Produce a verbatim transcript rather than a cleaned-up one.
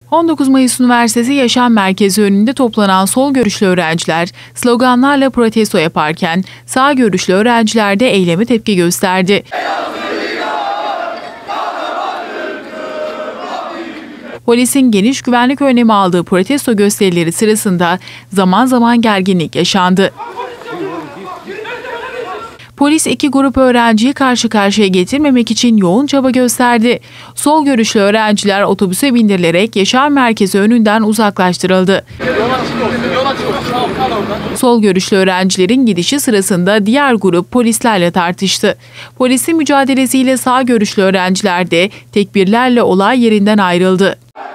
on dokuz Mayıs Üniversitesi Yaşam Merkezi önünde toplanan sol görüşlü öğrenciler sloganlarla protesto yaparken sağ görüşlü öğrenciler de eyleme tepki gösterdi. Polisin geniş güvenlik önlemi aldığı protesto gösterileri sırasında zaman zaman gerginlik yaşandı. Polis iki grup öğrenciyi karşı karşıya getirmemek için yoğun çaba gösterdi. Sol görüşlü öğrenciler otobüse bindirilerek Yaşam Merkezi önünden uzaklaştırıldı. Sol görüşlü öğrencilerin gidişi sırasında diğer grup polislerle tartıştı. Polisin mücadelesiyle sağ görüşlü öğrenciler de tekbirlerle olay yerinden ayrıldı.